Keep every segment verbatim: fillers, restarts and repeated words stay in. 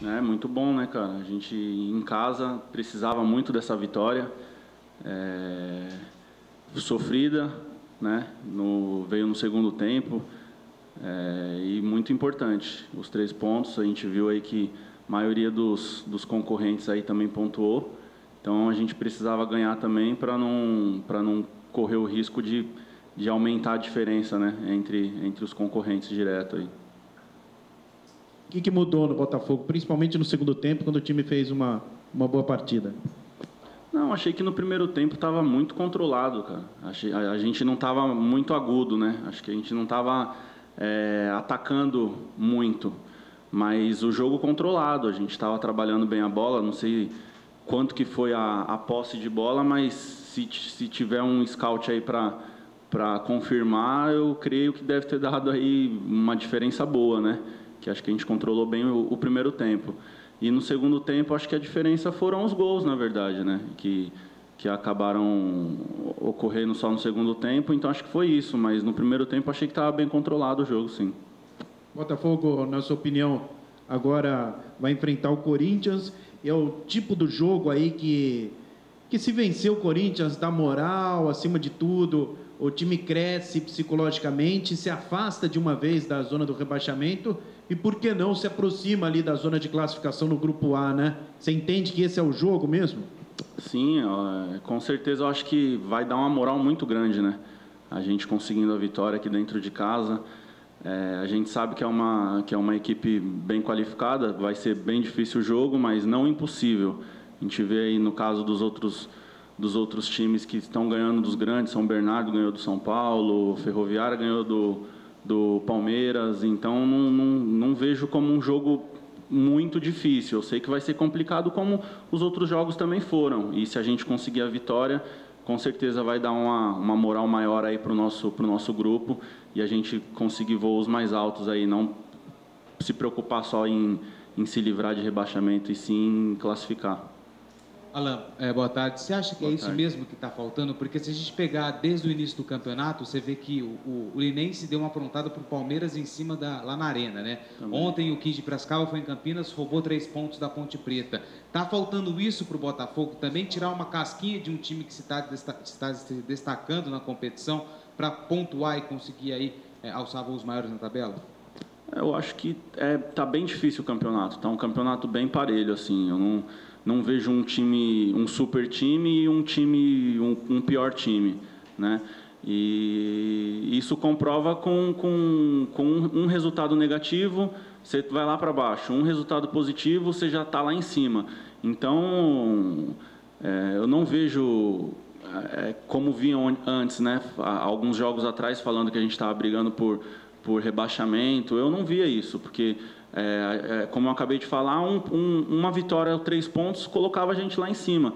É muito bom, né, cara? A gente em casa precisava muito dessa vitória, é, sofrida, né? No, veio no segundo tempo, é, e muito importante. Os três pontos, a gente viu aí que a maioria dos, dos concorrentes aí também pontuou, então a gente precisava ganhar também para não, para não correr o risco de, de aumentar a diferença, né, entre, entre os concorrentes direto aí. O que, que mudou no Botafogo, principalmente no segundo tempo, quando o time fez uma, uma boa partida? Não, achei que no primeiro tempo estava muito controlado, cara. Achei, a, a gente não estava muito agudo, né? Acho que a gente não estava é, atacando muito, mas o jogo controlado. A gente estava trabalhando bem a bola. Não sei quanto que foi a, a posse de bola, mas se, se tiver um scout aí para para confirmar, eu creio que deve ter dado aí uma diferença boa, né? Que acho que a gente controlou bem o, o primeiro tempo. E no segundo tempo, acho que a diferença foram os gols, na verdade, né? Que, que acabaram ocorrendo só no segundo tempo. Então, acho que foi isso. Mas no primeiro tempo, achei que estava bem controlado o jogo, sim. Botafogo, na sua opinião, agora vai enfrentar o Corinthians. É o tipo do jogo aí que, que se vencer o Corinthians, dá moral, acima de tudo, o time cresce psicologicamente, se afasta de uma vez da zona do rebaixamento e, por que não, se aproxima ali da zona de classificação no Grupo A, né? Você entende que esse é o jogo mesmo? Sim, com certeza eu acho que vai dar uma moral muito grande, né? A gente conseguindo a vitória aqui dentro de casa. É, a gente sabe que é, uma, que é uma equipe bem qualificada, vai ser bem difícil o jogo, mas não impossível. A gente vê aí no caso dos outros, dos outros times que estão ganhando dos grandes, São Bernardo ganhou do São Paulo, Ferroviária ganhou do, do Palmeiras, então não, não, não vejo como um jogo muito difícil. Eu sei que vai ser complicado como os outros jogos também foram, e se a gente conseguir a vitória, com certeza vai dar uma, uma moral maior aí para o nosso, pro nosso grupo e a gente conseguir voos mais altos aí, não se preocupar só em, em se livrar de rebaixamento e sim em classificar. Alan, é, boa tarde. Você acha que Boa é isso tarde. mesmo que está faltando? Porque se a gente pegar desde o início do campeonato, você vê que o, o, o Linense deu uma aprontada para o Palmeiras em cima da, lá na arena, né? Também. Ontem o quinze de Piracicaba foi em Campinas, roubou três pontos da Ponte Preta. Tá faltando isso para o Botafogo também? Tirar uma casquinha de um time que se está está se destacando na competição para pontuar e conseguir aí é, alçar voos maiores na tabela? Eu acho que é, tá bem difícil o campeonato. Tá um campeonato bem parelho, assim. Eu não, não vejo um time, um super time e um time, um, um pior time, né? E isso comprova com, com, com um resultado negativo, você vai lá para baixo. Um resultado positivo, você já está lá em cima. Então, é, eu não vejo é, como vinham antes, né? Há alguns jogos atrás falando que a gente estava brigando por por rebaixamento, eu não via isso, porque, é, é, como eu acabei de falar, um, um, uma vitória, três pontos, colocava a gente lá em cima.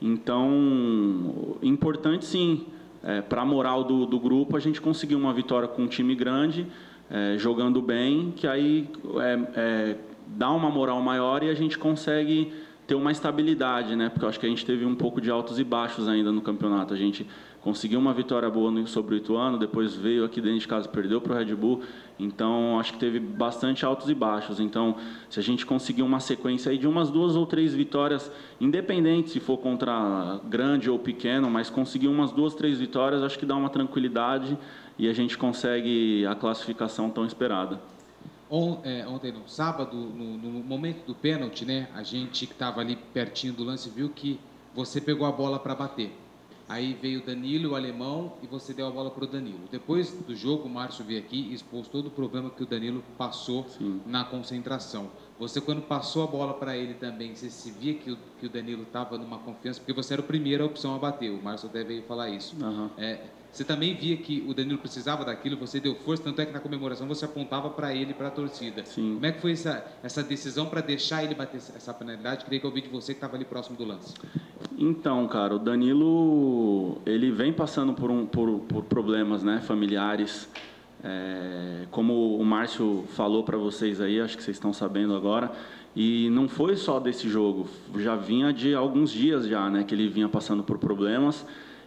Então, importante sim, é, para a moral do, do grupo, a gente conseguir uma vitória com um time grande, é, jogando bem, que aí é, é, dá uma moral maior e a gente consegue ter uma estabilidade, né? Porque eu acho que a gente teve um pouco de altos e baixos ainda no campeonato. A gente conseguiu uma vitória boa sobre o Ituano, depois veio aqui dentro de casa, perdeu para o Red Bull. Então, acho que teve bastante altos e baixos. Então, se a gente conseguir uma sequência aí de umas duas ou três vitórias, independente se for contra grande ou pequeno, mas conseguir umas duas, três vitórias, acho que dá uma tranquilidade e a gente consegue a classificação tão esperada. Ontem, no sábado, no, no momento do pênalti, né, a gente que estava ali pertinho do lance viu que você pegou a bola para bater. Aí veio o Danilo, o alemão, e você deu a bola para o Danilo. Depois do jogo, o Márcio veio aqui e expôs todo o problema que o Danilo passou Sim. na concentração. Você, quando passou a bola para ele também, você se via que o, que o Danilo estava numa confiança, porque você era a primeira opção a bater, o Márcio até veio falar isso. Uhum. É, você também via que o Danilo precisava daquilo, você deu força, tanto é que na comemoração você apontava para ele e para a torcida. Sim. Como é que foi essa, essa decisão para deixar ele bater essa penalidade? Queria que eu ouvisse de você que estava ali próximo do lance. Então, cara, o Danilo, ele vem passando por, um, por, por problemas, né, familiares. É, como o Márcio falou para vocês aí, acho que vocês estão sabendo agora, e não foi só desse jogo, já vinha de alguns dias já, né, que ele vinha passando por problemas.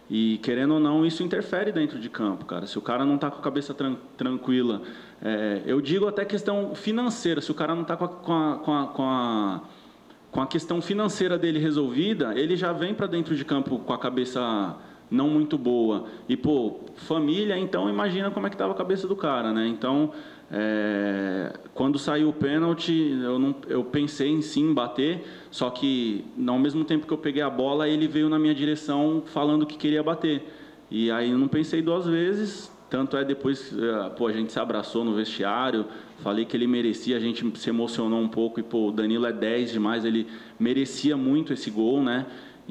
E, querendo ou não, isso interfere dentro de campo, cara. Se o cara não está com a cabeça tran tranquila, é, eu digo até questão financeira, se o cara não está com a, com, a, com, a, com, a, com a questão financeira dele resolvida, ele já vem para dentro de campo com a cabeça não muito boa. E, pô, família, então, imagina como é que estava a cabeça do cara, né? Então, é, quando saiu o pênalti, eu, não, eu pensei em sim bater, só que, ao mesmo tempo que eu peguei a bola, ele veio na minha direção falando que queria bater. E aí eu não pensei duas vezes, tanto é depois, pô, a gente se abraçou no vestiário, falei que ele merecia, a gente se emocionou um pouco, e, pô, o Danilo é dez demais, ele merecia muito esse gol, né?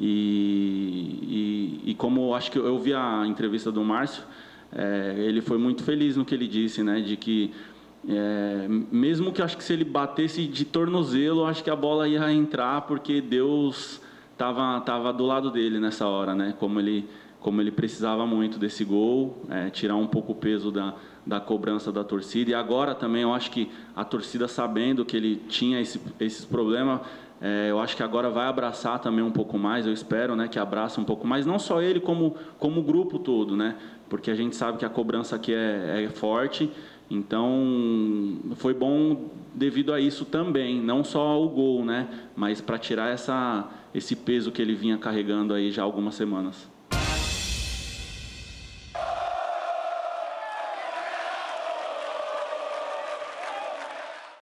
E, e, e como acho que eu vi a entrevista do Márcio, é, ele foi muito feliz no que ele disse, né? De que é, mesmo que acho que se ele batesse de tornozelo, acho que a bola ia entrar, porque Deus estava tava do lado dele nessa hora, né? Como ele, como ele precisava muito desse gol, é, tirar um pouco o peso da, da cobrança da torcida. E agora também eu acho que a torcida, sabendo que ele tinha esse, esses problemas, É, eu acho que agora vai abraçar também um pouco mais, eu espero, né, que abraça um pouco mais, não só ele, como, como o grupo todo, né, porque a gente sabe que a cobrança aqui é, é forte, então foi bom devido a isso também, não só o gol, né, mas para tirar essa, esse peso que ele vinha carregando aí já há algumas semanas.